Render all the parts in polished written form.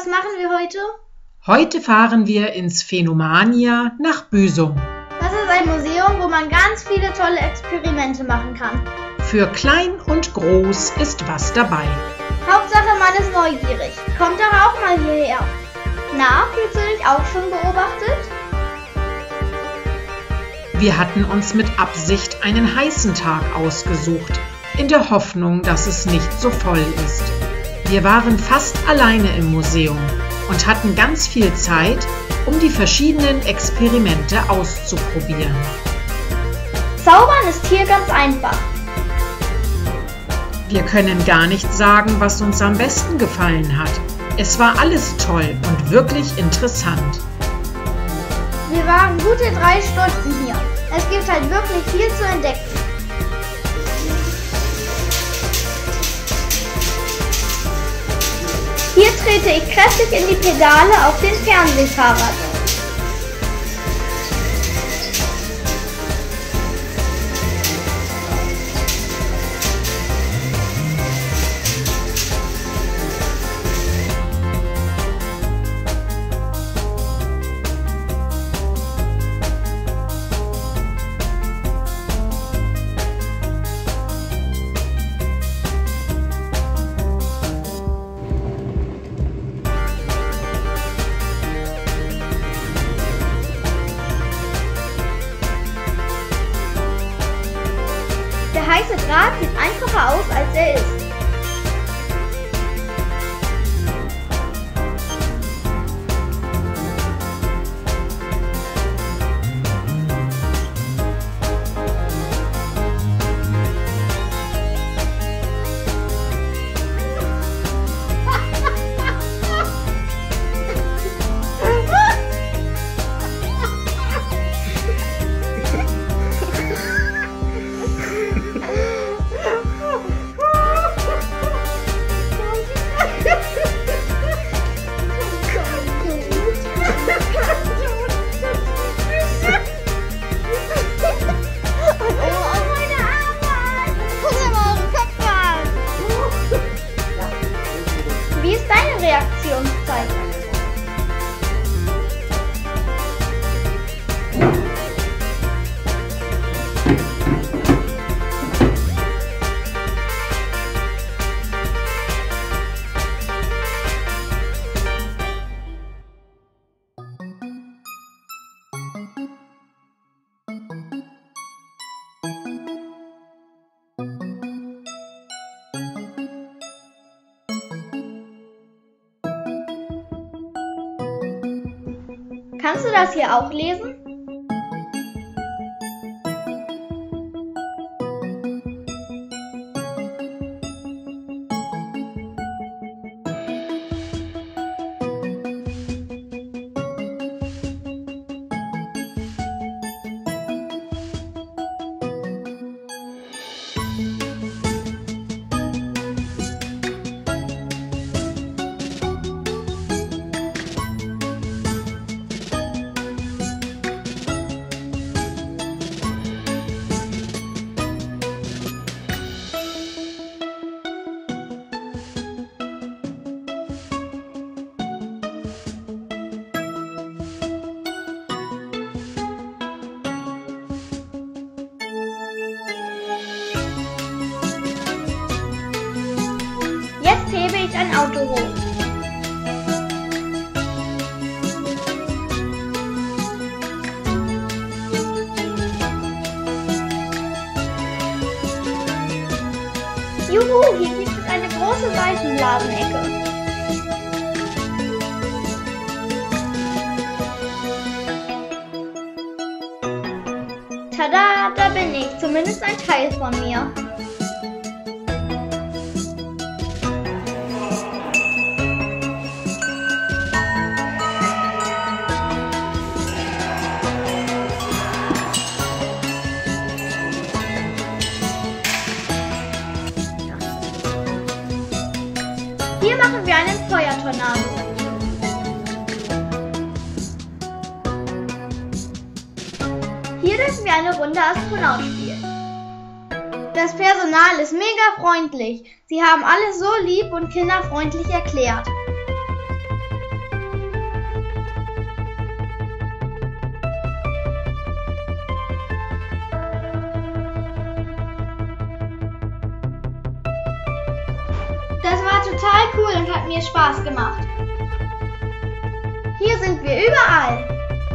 was machen wir heute? Heute fahren wir ins Phänomania nach Büsum. Das ist ein Museum, wo man ganz viele tolle Experimente machen kann. Für klein und groß ist was dabei. Hauptsache, man ist neugierig. Kommt doch auch mal hierher. Na, fühlst du dich auch schon beobachtet? Wir hatten uns mit Absicht einen heißen Tag ausgesucht, in der Hoffnung, dass es nicht so voll ist. Wir waren fast alleine im Museum und hatten ganz viel Zeit, um die verschiedenen Experimente auszuprobieren. Zaubern ist hier ganz einfach. Wir können gar nicht sagen, was uns am besten gefallen hat. Es war alles toll und wirklich interessant. Wir waren gute 3 Stunden hier. Es gibt halt wirklich viel zu entdecken. Hier trete ich kräftig in die Pedale auf den Fernsehfahrrad. Der heiße Draht sieht einfacher aus, als er ist. Wie ist deine Reaktionszeit? Kannst du das hier auch lesen? Jetzt hebe ich ein Auto hoch. Juhu, hier gibt es eine große Seifenblasenecke. Tada, da bin ich, zumindest ein Teil von mir. Hier machen wir einen Feuertornado. Hier dürfen wir eine Runde Astronaut spielen. Das Personal ist mega freundlich. Sie haben alles so lieb und kinderfreundlich erklärt. cool und hat mir Spaß gemacht. Hier sind wir überall.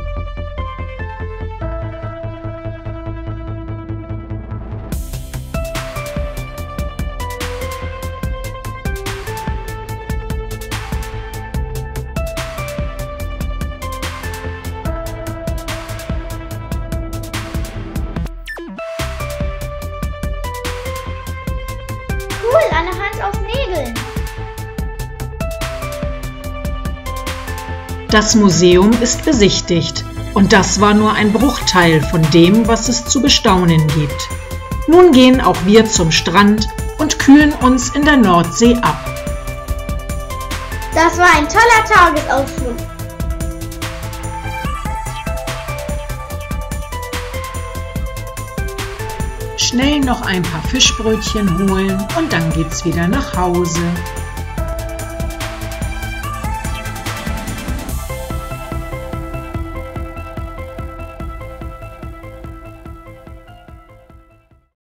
Cool, eine Hand aus Nägeln. Das Museum ist besichtigt und das war nur ein Bruchteil von dem, was es zu bestaunen gibt. Nun gehen auch wir zum Strand und kühlen uns in der Nordsee ab. Das war ein toller Tagesausflug. Schnell noch ein paar Fischbrötchen holen und dann geht's wieder nach Hause.